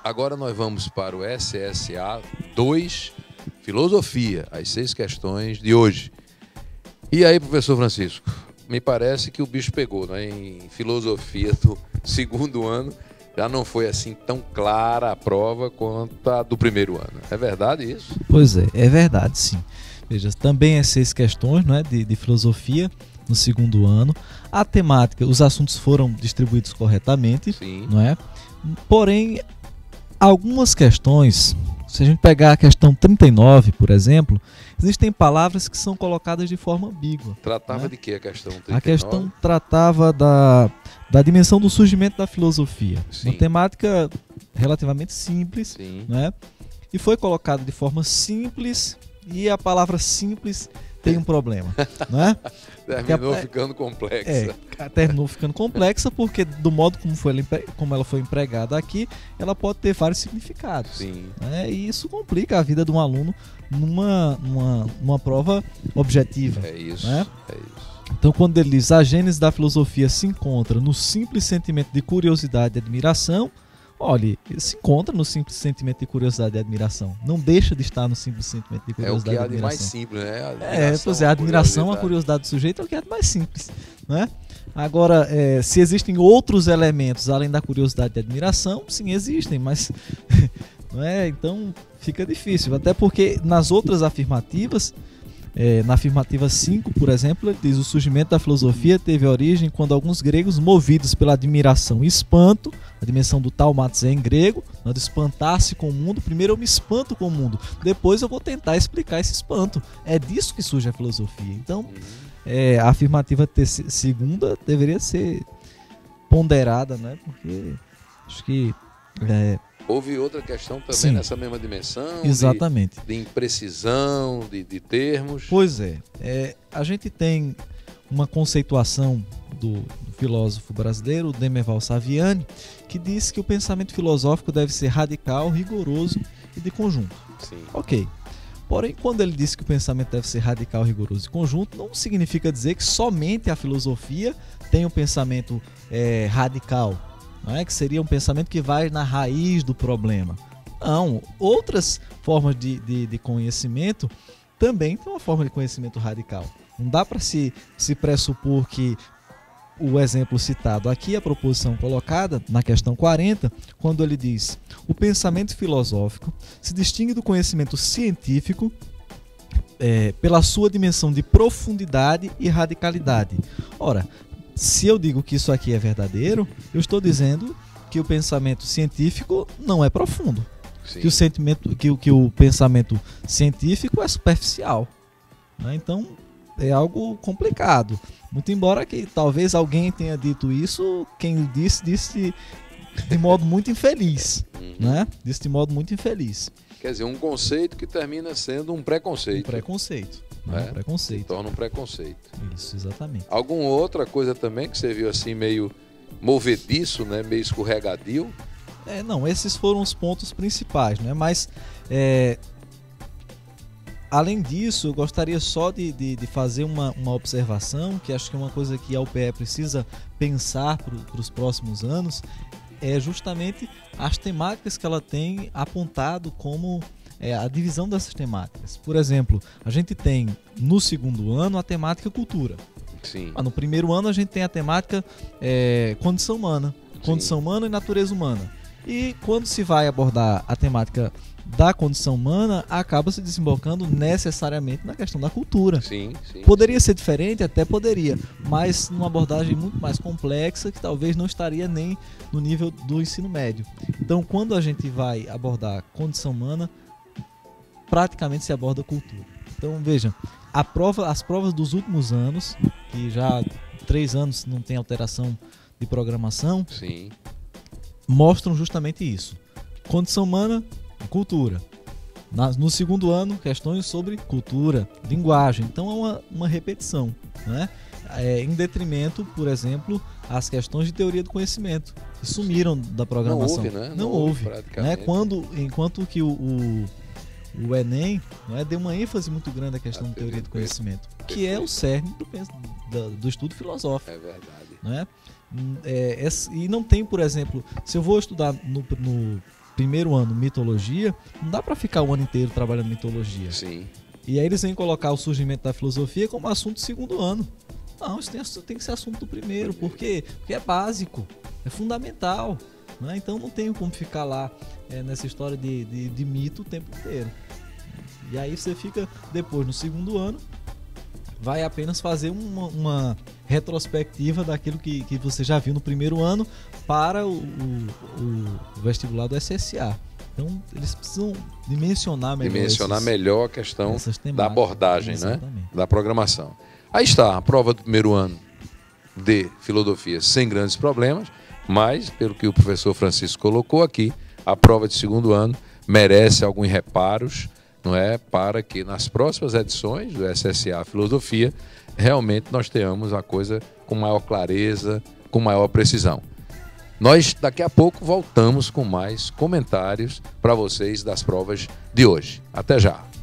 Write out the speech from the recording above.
agora nós vamos para o SSA 2, Filosofia, as 6 questões de hoje. E aí, professor Francisco, me parece que o bicho pegou, né? Em filosofia do segundo ano já não foi assim tão clara a prova quanto a do primeiro ano. É verdade isso? Pois é verdade, sim. Veja, também é 6 questões, não é, de filosofia no segundo ano. A temática, os assuntos foram distribuídos corretamente, sim, não é? Porém, algumas questões, se a gente pegar a questão 39, por exemplo, existem palavras que são colocadas de forma ambígua. Tratava, né, de que a questão 39? A questão tratava da dimensão do surgimento da filosofia. Sim. Uma temática relativamente simples, né? E foi colocado de forma simples, e a palavra simples tem um problema, né? Terminou ficando complexa. Terminou ficando complexa porque do modo como ela foi empregada aqui, ela pode ter vários significados. Sim. Né? E isso complica a vida de um aluno numa prova objetiva. É isso, né? É isso. Então, quando ele diz a gênese da filosofia se encontra no simples sentimento de curiosidade e admiração, olha, ele se encontra no simples sentimento de curiosidade e admiração. Não deixa de estar no simples sentimento de curiosidade e admiração. É o que há de mais simples, né? A admiração, a curiosidade do sujeito é o que há de mais simples, né? Agora, se existem outros elementos além da curiosidade e admiração, sim, existem, mas não é? Então fica difícil. Até porque nas outras afirmativas, na afirmativa 5, por exemplo, ele diz: o surgimento da filosofia teve origem quando alguns gregos, movidos pela admiração e espanto, a dimensão do taumatos é em grego, de espantar-se com o mundo. Primeiro eu me espanto com o mundo, depois eu vou tentar explicar esse espanto. É disso que surge a filosofia. Então, a afirmativa segunda deveria ser ponderada, né? Porque acho que... Houve outra questão também, sim, nessa mesma dimensão? Exatamente. De imprecisão, de termos? Pois é. A gente tem uma conceituação do filósofo brasileiro, Demerval Saviani, que diz que o pensamento filosófico deve ser radical, rigoroso e de conjunto. Sim. Ok. Porém, quando ele diz que o pensamento deve ser radical, rigoroso e conjunto, não significa dizer que somente a filosofia tem um pensamento radical, não é? Que seria um pensamento que vai na raiz do problema. Não, outras formas de conhecimento também tem uma forma de conhecimento radical. Não dá para se pressupor que o exemplo citado aqui, a proposição colocada na questão 40, quando ele diz: o pensamento filosófico se distingue do conhecimento científico pela sua dimensão de profundidade e radicalidade. Ora, se eu digo que isso aqui é verdadeiro, eu estou dizendo que o pensamento científico não é profundo. Que o pensamento científico é superficial, né? Então é algo complicado. Muito embora que talvez alguém tenha dito isso, quem disse de modo muito infeliz, né? Disse de modo muito infeliz. Quer dizer, um conceito que termina sendo um preconceito. Um preconceito. Um preconceito. Se torna um preconceito. Isso, exatamente. Alguma outra coisa também que você viu assim meio movediço, né? Meio escorregadio? Não, esses foram os pontos principais, né? Mas além disso, eu gostaria só de fazer uma observação, que acho que é uma coisa que a UPE precisa pensar para os próximos anos, é justamente as temáticas que ela tem apontado como a divisão dessas temáticas. Por exemplo, a gente tem no segundo ano a temática cultura. Sim. No primeiro ano a gente tem a temática condição humana. Condição humana e natureza humana. E quando se vai abordar a temática da condição humana, acaba se desembocando necessariamente na questão da cultura. Sim, poderia ser diferente? Até poderia, mas numa abordagem muito mais complexa, que talvez não estaria nem no nível do ensino médio. Então, quando a gente vai abordar condição humana, praticamente se aborda cultura. Então, veja, as provas dos últimos anos, que já 3 anos não tem alteração de programação, sim, mostram justamente isso. Condição humana, cultura. No segundo ano, questões sobre cultura, linguagem. Então é uma repetição, né? Em detrimento, por exemplo, as questões de teoria do conhecimento, que sumiram da programação. Não houve, né? Não houve, né? Enquanto que o Enem, né, deu uma ênfase muito grande à questão de teoria do conhecimento, que é o cerne do estudo filosófico. É verdade. Né? E não tem, por exemplo, se eu vou estudar no primeiro ano mitologia, não dá para ficar o ano inteiro trabalhando mitologia. Sim. E aí eles vêm colocar o surgimento da filosofia como assunto do segundo ano. Não, isso tem que ser assunto do primeiro, porque é básico, é fundamental. Né? Então não tem como ficar lá nessa história de mito o tempo inteiro. E aí você fica depois, no segundo ano, vai apenas fazer uma retrospectiva daquilo que você já viu no primeiro ano para o vestibular do SSA. Então, eles precisam dimensionar melhor a questão da abordagem, né? Da programação. Aí está, a prova do primeiro ano de filosofia sem grandes problemas, mas, pelo que o professor Francisco colocou aqui, a prova de segundo ano merece alguns reparos, não é, para que nas próximas edições do SSA Filosofia realmente nós tenhamos a coisa com maior clareza, com maior precisão. Nós daqui a pouco voltamos com mais comentários para vocês das provas de hoje. Até já!